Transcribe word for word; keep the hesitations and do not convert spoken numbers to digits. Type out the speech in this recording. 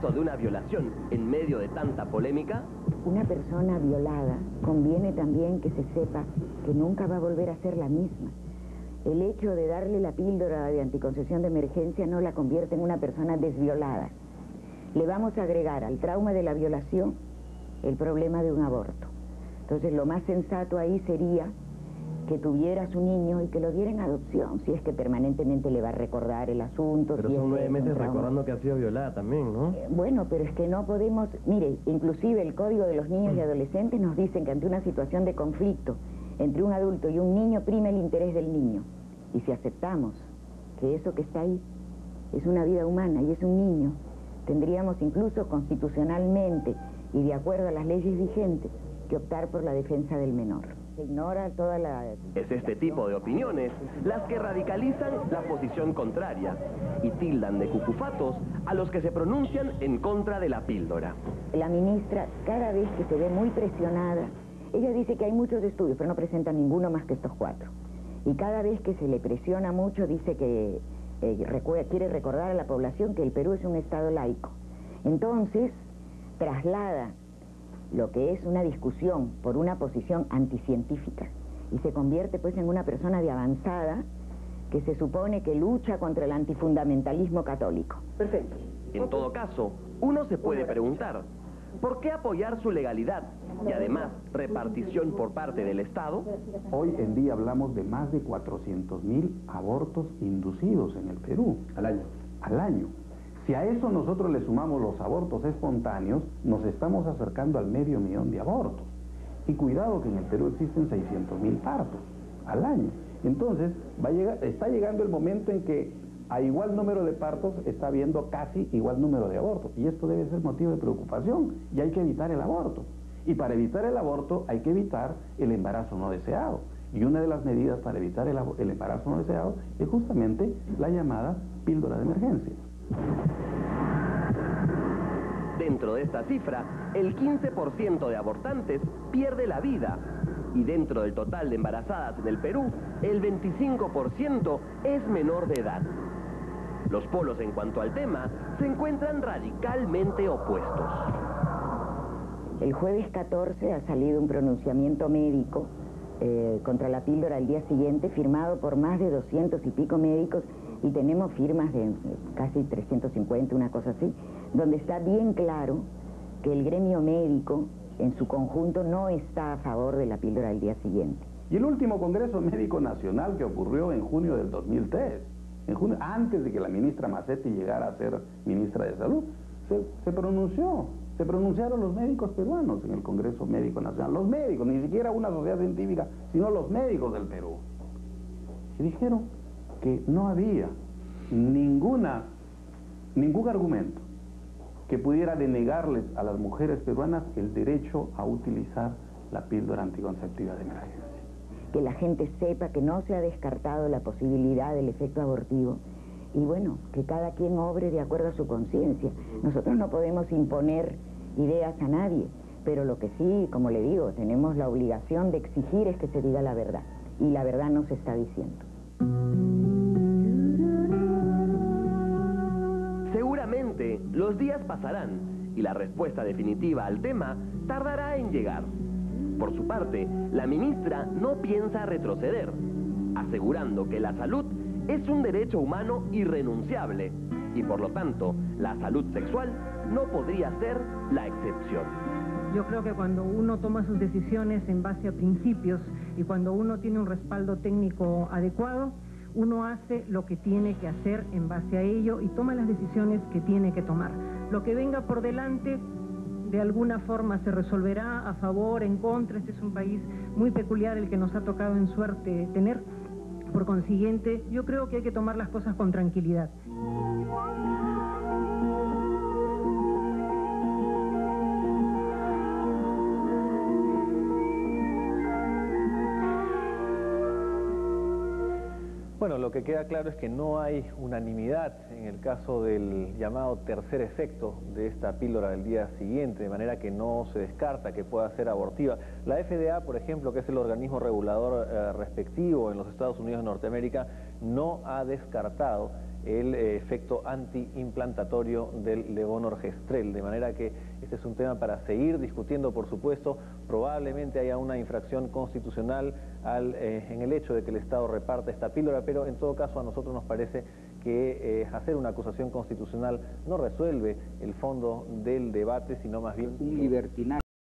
contexto de una violación en medio de tanta polémica? Una persona violada conviene también que se sepa que nunca va a volver a ser la misma. El hecho de darle la píldora de anticoncepción de emergencia no la convierte en una persona desviolada. Le vamos a agregar al trauma de la violación el problema de un aborto. Entonces lo más sensato ahí sería que tuviera a su niño y que lo diera en adopción, si es que permanentemente le va a recordar el asunto. Pero si son es nueve meses trauma. recordando que ha sido violada también, ¿no? Eh, bueno, pero es que no podemos... Mire, inclusive el Código de los Niños y Adolescentes nos dicen que ante una situación de conflicto entre un adulto y un niño prima el interés del niño. Y si aceptamos que eso que está ahí es una vida humana y es un niño, tendríamos incluso constitucionalmente y de acuerdo a las leyes vigentes que optar por la defensa del menor. Se ignora toda la... Es este tipo de opiniones las que radicalizan la posición contraria y tildan de cucufatos a los que se pronuncian en contra de la píldora. La ministra, cada vez que se ve muy presionada, ella dice que hay muchos estudios, pero no presenta ninguno más que estos cuatro. Y cada vez que se le presiona mucho, dice que eh, recuerda, quiere recordar a la población que el Perú es un estado laico. Entonces, traslada lo que es una discusión por una posición anticientífica y se convierte pues en una persona de avanzada que se supone que lucha contra el antifundamentalismo católico. Perfecto. En todo caso, uno se puede preguntar, ¿por qué apoyar su legalidad y además repartición por parte del Estado? Hoy en día hablamos de más de cuatrocientos mil abortos inducidos en el Perú. Al año. Al año. Si a eso nosotros le sumamos los abortos espontáneos, nos estamos acercando al medio millón de abortos. Y cuidado que en el Perú existen seiscientos mil partos al año. Entonces, va a llegar, está llegando el momento en que a igual número de partos está habiendo casi igual número de abortos. Y esto debe ser motivo de preocupación. Y hay que evitar el aborto. Y para evitar el aborto hay que evitar el embarazo no deseado. Y una de las medidas para evitar el, el embarazo no deseado es justamente la llamada píldora de emergencia. Dentro de esta cifra, el quince por ciento de abortantes pierde la vida. Y dentro del total de embarazadas en el Perú, el veinticinco por ciento es menor de edad. Los polos en cuanto al tema se encuentran radicalmente opuestos. El jueves catorce ha salido un pronunciamiento médico eh, contra la píldora al día siguiente, firmado por más de doscientos y pico médicos, y tenemos firmas de casi trescientos cincuenta, una cosa así, donde está bien claro que el gremio médico en su conjunto no está a favor de la píldora al día siguiente. Y el último Congreso Médico Nacional que ocurrió en junio del dos mil tres, en junio, antes de que la ministra Macetti llegara a ser ministra de Salud, se, se pronunció, se pronunciaron los médicos peruanos en el Congreso Médico Nacional, los médicos, ni siquiera una sociedad científica, sino los médicos del Perú. Y dijeron que no había ninguna, ningún argumento que pudiera denegarles a las mujeres peruanas el derecho a utilizar la píldora anticonceptiva de emergencia. Que la gente sepa que no se ha descartado la posibilidad del efecto abortivo y bueno, que cada quien obre de acuerdo a su conciencia. Nosotros no podemos imponer ideas a nadie, pero lo que sí, como le digo, tenemos la obligación de exigir es que se diga la verdad, y la verdad no se está diciendo. Seguramente los días pasarán y la respuesta definitiva al tema tardará en llegar. Por su parte, la ministra no piensa retroceder, asegurando que la salud es un derecho humano irrenunciable y por lo tanto la salud sexual no podría ser la excepción. Yo creo que cuando uno toma sus decisiones en base a principios y cuando uno tiene un respaldo técnico adecuado, uno hace lo que tiene que hacer en base a ello y toma las decisiones que tiene que tomar. Lo que venga por delante, de alguna forma se resolverá a favor, en contra. Este es un país muy peculiar el que nos ha tocado en suerte tener. Por consiguiente, yo creo que hay que tomar las cosas con tranquilidad. Bueno, lo que queda claro es que no hay unanimidad en el caso del llamado tercer efecto de esta píldora del día siguiente, de manera que no se descarta que pueda ser abortiva. La F D A, por ejemplo, que es el organismo regulador eh, respectivo en los Estados Unidos de Norteamérica, no ha descartado el eh, efecto antiimplantatorio del levonorgestrel, de manera que este es un tema para seguir discutiendo, por supuesto. Probablemente haya una infracción constitucional al, eh, en el hecho de que el Estado reparte esta píldora, pero en todo caso a nosotros nos parece que eh, hacer una acusación constitucional no resuelve el fondo del debate, sino más bien un libertinaje.